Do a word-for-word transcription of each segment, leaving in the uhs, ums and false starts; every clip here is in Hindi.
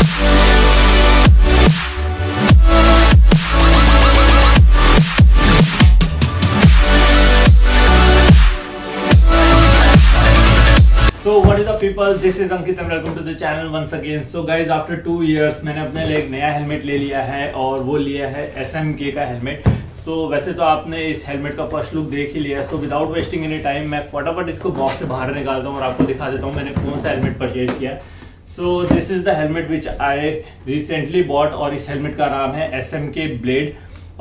So what is up people, this is Ankit and welcome to the channel once again. So guys, after two years मैंने अपने लिए एक नया हेलमेट ले लिया है और वो लिया है एस एम के का हेलमेट. सो so, वैसे तो आपने इस हेलमेट का फर्स्ट लुक देख ही लिया है. So without wasting any time मैं फटाफट इसको बॉक्स से बाहर निकालता हूँ और आपको दिखा देता हूँ मैंने कौन सा हेलमेट परचेज किया. So this is the helmet which I recently bought और इस हेलमेट का नाम है एस एम के ब्लेड.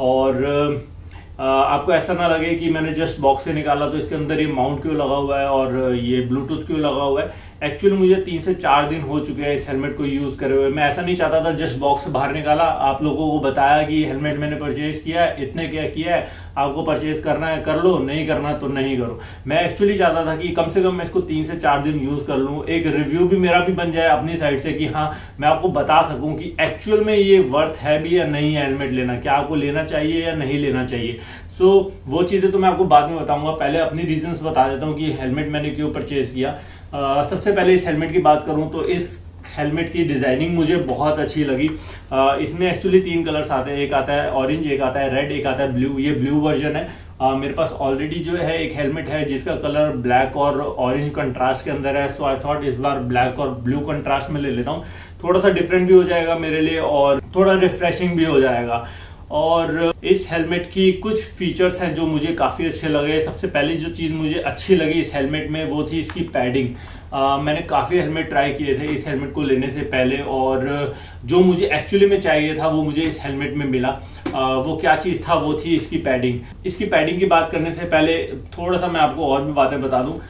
और Uh, आपको ऐसा ना लगे कि मैंने जस्ट बॉक्स से निकाला तो इसके अंदर ये माउंट क्यों लगा हुआ है और ये ब्लूटूथ क्यों लगा हुआ है. एक्चुअली मुझे तीन से चार दिन हो चुके हैं इस हेलमेट को यूज़ करे हुए. मैं ऐसा नहीं चाहता था, जस्ट बॉक्स से बाहर निकाला, आप लोगों को बताया कि हेलमेट मैंने परचेज किया है, इतने क्या किया है, आपको परचेज करना है कर लो, नहीं करना तो नहीं करो. मैं एक्चुअली चाहता था कि कम से कम मैं इसको तीन से चार दिन यूज़ कर लूँ, एक रिव्यू भी मेरा भी बन जाए अपनी साइड से कि हाँ मैं आपको बता सकूँ कि एक्चुअल में ये वर्थ है भी या नहीं है हेलमेट लेना, क्या आपको लेना चाहिए या नहीं लेना चाहिए. सो so, वो चीज़ें तो मैं आपको बाद में बताऊंगा. पहले अपनी रीजंस बता देता हूँ कि हेलमेट मैंने क्यों परचेज किया. uh, सबसे पहले इस हेलमेट की बात करूँ तो इस हेलमेट की डिज़ाइनिंग मुझे बहुत अच्छी लगी. uh, इसमें एक्चुअली तीन कलर्स आते हैं, एक आता है ऑरेंज, एक आता है रेड, एक आता है ब्लू. ये ब्लू वर्जन है. uh, मेरे पास ऑलरेडी जो है एक हेलमेट है जिसका कलर ब्लैक और ऑरेंज कंट्रास्ट के अंदर है. सो आई थॉट इस बार ब्लैक और ब्लू कंट्रास्ट में ले लेता हूँ, थोड़ा सा डिफरेंट भी हो जाएगा मेरे लिए और थोड़ा रिफ्रेशिंग भी हो जाएगा. और इस हेलमेट की कुछ फीचर्स हैं जो मुझे काफ़ी अच्छे लगे. सबसे पहली जो चीज़ मुझे अच्छी लगी इस हेलमेट में वो थी इसकी पैडिंग. uh, मैंने काफ़ी हेलमेट ट्राई किए थे इस हेलमेट को लेने से पहले और जो मुझे एक्चुअली में चाहिए था वो मुझे इस हेलमेट में मिला. uh, वो क्या चीज़ था, वो थी इसकी पैडिंग. इसकी पैडिंग की बात करने से पहले थोड़ा सा मैं आपको और भी बातें बता दूँ.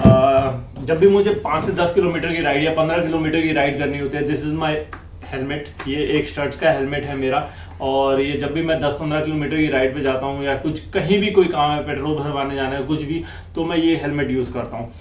uh, जब भी मुझे पाँच से दस किलोमीटर की राइड या पंद्रह किलोमीटर की राइड करनी होती है, दिस इज़ माई हेलमेट. ये एक स्टड्स का हेलमेट है मेरा और ये जब भी मैं दस पंद्रह किलोमीटर की राइड पे जाता हूँ या कुछ कहीं भी कोई काम है, पेट्रोल भरवाने जाना है, कुछ भी, तो मैं ये हेलमेट यूज़ करता हूँ.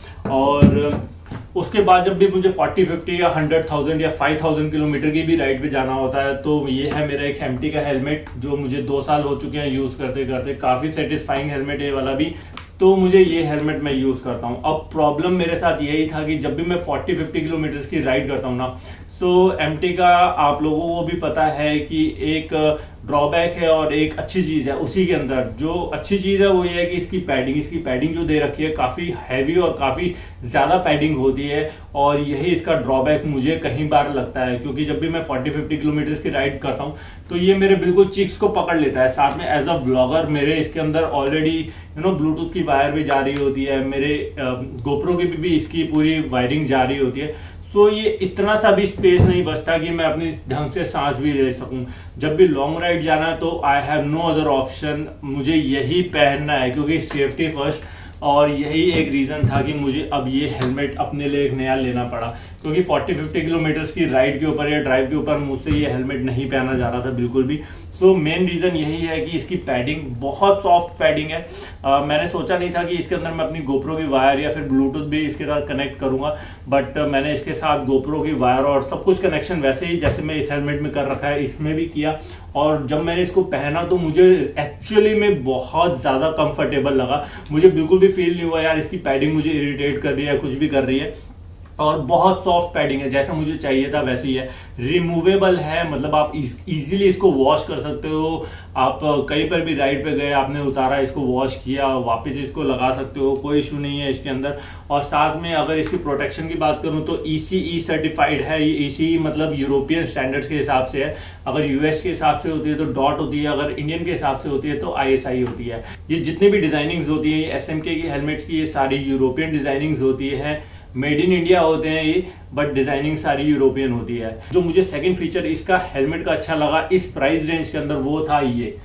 और उसके बाद जब भी मुझे चालीस, पचास या हंड्रेड थाउजेंड या फाइव थाउजेंड किलोमीटर की भी राइड पे जाना होता है तो ये है मेरा एक एम टी का हेलमेट जो मुझे दो साल हो चुके हैं यूज़ करते करते. काफ़ी सेटिस्फाइंग हेलमेट है ये वाला भी, तो मुझे ये हेलमेट मैं यूज़ करता हूँ. अब प्रॉब्लम मेरे साथ यही था कि जब भी मैं चालीस पचास किलोमीटर की राइड करता हूँ ना, सो एम टी का आप लोगों को भी पता है कि एक ड्रॉबैक है और एक अच्छी चीज़ है. उसी के अंदर जो अच्छी चीज़ है वो ये है कि इसकी पैडिंग इसकी पैडिंग जो दे रखी है काफ़ी हैवी और काफ़ी ज़्यादा पैडिंग होती है और यही इसका ड्रॉबैक मुझे कहीं बार लगता है. क्योंकि जब भी मैं चालीस पचास किलोमीटर की राइड करता हूँ तो ये मेरे बिल्कुल चिक्स को पकड़ लेता है. साथ में एज अ व्लॉगर मेरे इसके अंदर ऑलरेडी यू नो ब्लूटूथ की वायर भी जा रही होती है, मेरे गोप्रो की भी, भी इसकी पूरी वायरिंग जा रही होती है. सो so, ये इतना सा भी स्पेस नहीं बचता कि मैं अपनी ढंग से सांस भी ले सकूं. जब भी लॉन्ग राइड जाना है तो I have no other option, मुझे यही पहनना है क्योंकि सेफ्टी फर्स्ट. और यही एक रीज़न था कि मुझे अब ये हेलमेट अपने लिए एक नया लेना पड़ा क्योंकि चालीस पचास किलोमीटर की राइड के ऊपर या ड्राइव के ऊपर मुझसे ये हेलमेट नहीं पहना जा रहा था बिल्कुल भी. सो मेन रीज़न यही है कि इसकी पैडिंग बहुत सॉफ्ट पैडिंग है. uh, मैंने सोचा नहीं था कि इसके अंदर मैं अपनी गोप्रो की वायर या फिर ब्लूटूथ भी इसके साथ कनेक्ट करूँगा, बट uh, मैंने इसके साथ गोप्रो की वायर और सब कुछ कनेक्शन वैसे ही जैसे मैं इस हेलमेट में कर रखा है इसमें भी किया. और जब मैंने इसको पहना तो मुझे एक्चुअली में बहुत ज़्यादा कंफर्टेबल लगा. मुझे बिल्कुल भी फील नहीं हुआ यार इसकी पैडिंग मुझे इरिटेट कर रही है कुछ भी कर रही है. और बहुत सॉफ्ट पैडिंग है, जैसा मुझे चाहिए था वैसे ही है. रिमूवेबल है, मतलब आप इजीली इसको वॉश कर सकते हो. आप कहीं पर भी राइड पे गए, आपने उतारा, इसको वॉश किया, वापस इसको लगा सकते हो, कोई इशू नहीं है इसके अंदर. और साथ में अगर इसकी प्रोटेक्शन की बात करूं तो ई सी ई सर्टिफाइड है. ये ई सी ई मतलब यूरोपियन स्टैंडर्ड्स के हिसाब से है. अगर यूएस के हिसाब से होती है तो डॉट होती है, अगर इंडियन के हिसाब से होती है तो आई एस आई होती है. ये जितनी भी डिजाइनिंग्स होती है एस एम के की हेलमेट्स की, ये सारी यूरोपियन डिजाइनिंग्स होती है. मेड इन इंडिया होते हैं ये, बट डिजाइनिंग सारी यूरोपियन होती है. जो मुझे सेकंड फीचर इसका हेलमेट का अच्छा लगा इस प्राइस रेंज के अंदर वो था ये,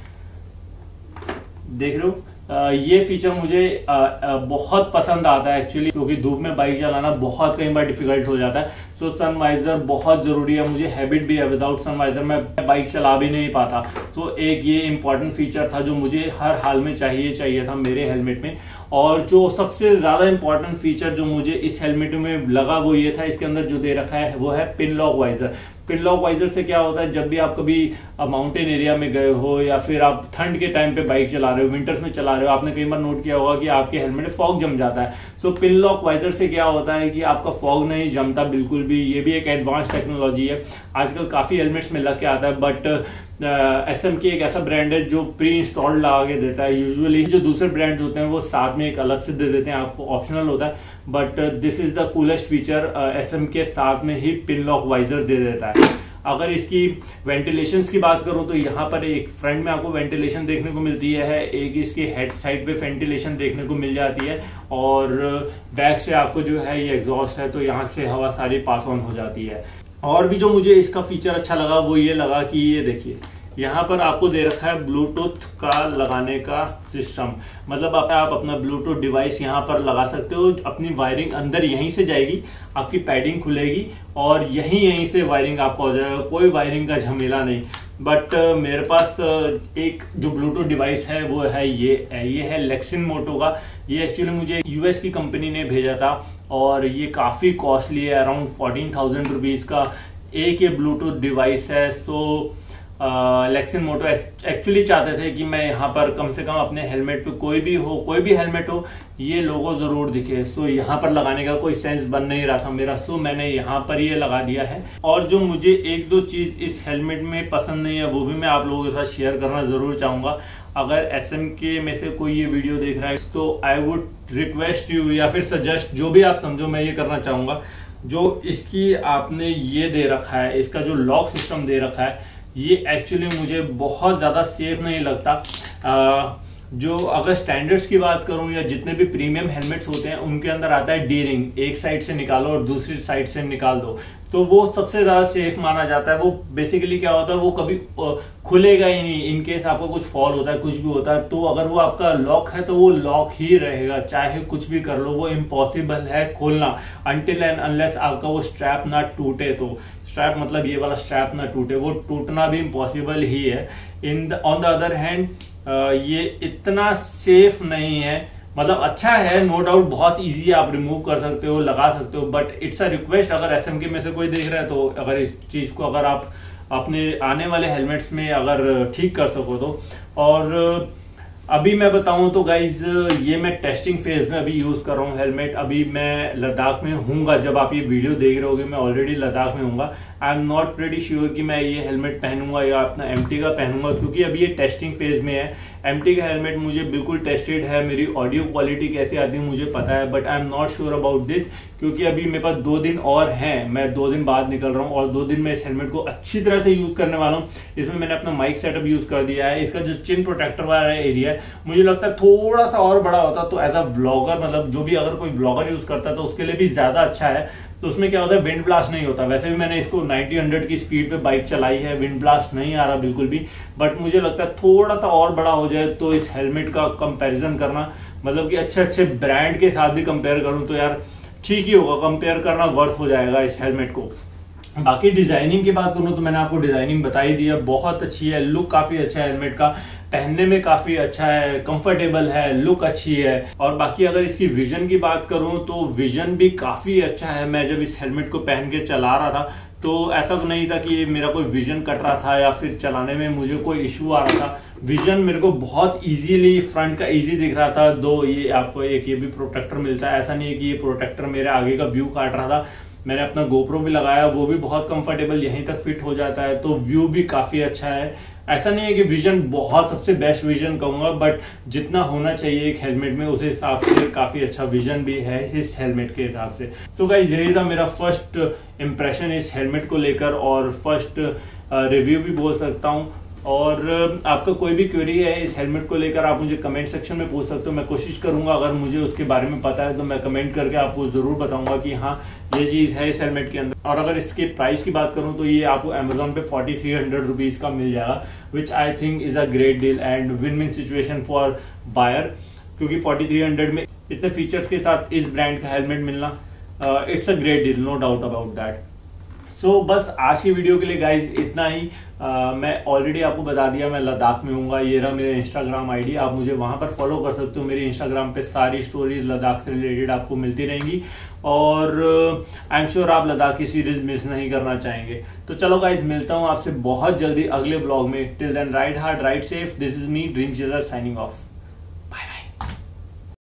देख रहे हो. आ, ये फीचर मुझे आ, आ, बहुत पसंद आता है एक्चुअली, क्योंकि धूप में बाइक चलाना बहुत कई बार डिफिकल्ट हो जाता है. सो सनवाइजर बहुत ज़रूरी है. मुझे हैबिट भी है, विदाउट सनवाइजर मैं बाइक चला भी नहीं पाता. तो एक ये इंपॉर्टेंट फीचर था जो मुझे हर हाल में चाहिए चाहिए था मेरे हेलमेट में. और जो सबसे ज़्यादा इंपॉर्टेंट फीचर जो मुझे इस हेलमेट में लगा वो ये था, इसके अंदर जो दे रखा है वो है pin lock visor. Pin lock visor से क्या होता है, जब भी आप कभी माउंटेन एरिया में गए हो या फिर आप ठंड के टाइम पे बाइक चला रहे हो, विंटर्स में चला रहे हो, आपने कई बार नोट किया होगा कि आपके हेलमेट में फॉग जम जाता है। सो पिन लॉक वाइजर से क्या होता है कि आपका फॉग नहीं जमता बिल्कुल भी। ये भी एक एडवांस टेक्नोलॉजी है, आजकल काफ़ी हेलमेट्स में लग के आता है, बट एस एम के एक ऐसा ब्रांड है जो प्री इंस्टॉल्ड लगा के देता है। यूजुअली जो दूसरे ब्रांड्स होते हैं वो साथ में एक अलग से दे देते हैं, आपको ऑप्शनल होता है, but this is the coolest feature. S M K साथ में ही पिन लॉक वाइजर दे देता है। अगर इसकी वेंटिलेशन की बात करूं तो यहाँ पर एक फ्रंट में आपको वेंटिलेशन देखने को मिलती है, एक इसके हेड साइड पे वेंटिलेशन देखने को मिल जाती है, और बैक से आपको जो है ये एग्जॉस्ट है, तो यहाँ से हवा सारी पास ऑन हो जाती है। और भी जो मुझे इसका फीचर अच्छा लगा वो ये लगा कि ये देखिए यहाँ पर आपको दे रखा है ब्लूटूथ का लगाने का सिस्टम। मतलब आप, आप अपना ब्लूटूथ डिवाइस यहाँ पर लगा सकते हो, अपनी वायरिंग अंदर यहीं से जाएगी, आपकी पैडिंग खुलेगी और यहीं यहीं से वायरिंग आपका हो जाएगा, कोई वायरिंग का झमेला नहीं। बट uh, मेरे पास uh, एक जो ब्लूटूथ डिवाइस है वो है ये ये है लेक्सिन मोटो का। ये एक्चुअली मुझे यूएस की कंपनी ने भेजा था और ये काफ़ी कॉस्टली है, अराउंड फोर्टीन थाउजेंड रुपीज़ का एक ये ब्लूटूथ डिवाइस है। सो लेक्सिन मोटो एक्चुअली चाहते थे कि मैं यहाँ पर कम से कम अपने हेलमेट पे कोई भी हो कोई भी हेलमेट हो ये लोगो ज़रूर दिखे। सो यहाँ पर लगाने का कोई सेंस बन नहीं रहा था मेरा, सो मैंने यहाँ पर ये लगा दिया है। और जो मुझे एक दो चीज़ इस हेलमेट में पसंद नहीं है वो भी मैं आप लोगों के साथ शेयर करना ज़रूर चाहूँगा। अगर एस एम के में से कोई ये वीडियो देख रहा है तो आई वुड रिक्वेस्ट यू या फिर सजेस्ट, जो भी आप समझो, मैं ये करना चाहूँगा। जो इसकी आपने ये दे रखा है, इसका जो लॉक सिस्टम दे रखा है, ये एक्चुअली मुझे बहुत ज़्यादा सेफ नहीं लगता। आ, जो अगर स्टैंडर्ड्स की बात करूं या जितने भी प्रीमियम हेलमेट्स होते हैं उनके अंदर आता है डी रिंग, एक साइड से निकालो और दूसरी साइड से निकाल दो, तो वो सबसे ज़्यादा सेफ माना जाता है। वो बेसिकली क्या होता है, वो कभी खुलेगा ही नहीं। इन केस आपका कुछ फॉल होता है, कुछ भी होता है, तो अगर वो आपका लॉक है तो वो लॉक ही रहेगा, चाहे कुछ भी कर लो, वो इम्पॉसिबल है खोलना अनटिल एंड अनलेस आपका वो स्ट्रैप ना टूटे। तो स्ट्रैप मतलब ये वाला स्ट्रैप ना टूटे, वो टूटना भी इम्पॉसिबल ही है। In on the other hand ये इतना सेफ नहीं है, मतलब अच्छा है नो डाउट, बहुत इजी आप रिमूव कर सकते हो, लगा सकते हो, बट इट्स अ रिक्वेस्ट अगर एसएमके में से कोई देख रहा है तो अगर इस चीज़ को अगर आप अपने आने वाले हेलमेट्स में अगर ठीक कर सको तो। और अभी मैं बताऊं तो गाइज ये मैं टेस्टिंग फेज में अभी यूज़ कर रहा हूँ हेलमेट। अभी मैं लद्दाख में हूँगा, जब आप ये वीडियो देख रहे होगे मैं ऑलरेडी लद्दाख में हूँगा। I am not pretty sure कि मैं ये हेलमेट पहनूंगा या अपना एमटी का पहनूंगा, क्योंकि अभी ये टेस्टिंग फेज में है। एमटी का हेलमेट मुझे बिल्कुल टेस्टेड है, मेरी ऑडियो क्वालिटी कैसी आती है मुझे पता है, but I am not sure about this, क्योंकि अभी मेरे पास दो दिन और हैं, मैं दो दिन बाद निकल रहा हूँ और दो दिन में इस हेलमेट को अच्छी तरह से यूज़ करने वाला हूँ। इसमें मैंने अपना माइक सेटअप यूज़ कर दिया है। इसका जो चिन प्रोटेक्टर वाला एरिया है मुझे लगता है थोड़ा सा और बड़ा होता तो एज अ व्लॉगर, मतलब जो भी अगर कोई व्लॉगर यूज़ करता है तो उसके लिए भी ज़्यादा अच्छा है। तो उसमें क्या होता है, विंड ब्लास्ट नहीं होता। वैसे भी मैंने इसको नाइंटी हंड्रेड की स्पीड पे बाइक चलाई है, विंड ब्लास्ट नहीं आ रहा बिल्कुल भी, बट मुझे लगता है थोड़ा सा और बड़ा हो जाए तो इस हेलमेट का कंपैरिजन करना, मतलब कि अच्छे अच्छे ब्रांड के साथ भी कंपेयर करूं तो यार ठीक ही होगा, कंपेयर करना वर्थ हो जाएगा इस हेलमेट को। बाकी डिजाइनिंग की बात करूं तो मैंने आपको डिजाइनिंग बताई दी है, बहुत अच्छी है, लुक काफी अच्छा है हेलमेट का, पहनने में काफी अच्छा है, कंफर्टेबल है, लुक अच्छी है। और बाकी अगर इसकी विजन की बात करूं तो विजन भी काफी अच्छा है। मैं जब इस हेलमेट को पहन के चला रहा था तो ऐसा तो नहीं था कि मेरा कोई विजन कट रहा था या फिर चलाने में मुझे कोई इशू आ रहा था। विजन मेरे को बहुत इजीली फ्रंट का इजी दिख रहा था। दो ये आपको एक ये भी प्रोटेक्टर मिलता है, ऐसा नहीं है कि ये प्रोटेक्टर मेरे आगे का व्यू काट रहा था। मैंने अपना गोप्रो भी लगाया, वो भी बहुत कंफर्टेबल यहीं तक फिट हो जाता है, तो व्यू भी काफ़ी अच्छा है। ऐसा नहीं है कि विजन बहुत सबसे बेस्ट विजन कहूँगा, बट जितना होना चाहिए एक हेलमेट में उस हिसाब से काफ़ी अच्छा विजन भी है इस हेलमेट के हिसाब से। तो गाइस यही था मेरा फर्स्ट इम्प्रेशन इस हेलमेट को लेकर और फर्स्ट रिव्यू भी बोल सकता हूँ। और आपका कोई भी क्वेरी है इस हेलमेट को लेकर आप मुझे कमेंट सेक्शन में पूछ सकते हो। मैं कोशिश करूंगा अगर मुझे उसके बारे में पता है तो मैं कमेंट करके आपको ज़रूर बताऊंगा कि हाँ ये चीज़ है इस हेलमेट के अंदर। और अगर इसके प्राइस की बात करूं तो ये आपको अमेजोन पे फोर्टी थ्री हंड्रेड रुपीज़ का मिल जाएगा, which I think is a great deal and win win situation for buyer, क्योंकि फोर्टी थ्री हंड्रेड में इतने फीचर्स के साथ इस ब्रांड का हेलमेट मिलना it's a great deal, no doubt about that. So so, बस आज की वीडियो के लिए गाइज इतना ही। आ, मैं ऑलरेडी आपको बता दिया मैं लद्दाख में हूँ। ये रहा मेरा इंस्टाग्राम आईडी, आप मुझे वहाँ पर फॉलो कर सकते हो। मेरी इंस्टाग्राम पे सारी स्टोरीज लद्दाख से रिलेटेड आपको मिलती रहेंगी और आई एम श्योर आप लद्दाख की सीरीज मिस नहीं करना चाहेंगे। तो चलो गाइज, मिलता हूँ आपसे बहुत जल्दी अगले ब्लॉग में। Till then ride hard, ride safe. This is me dream chaser signing of.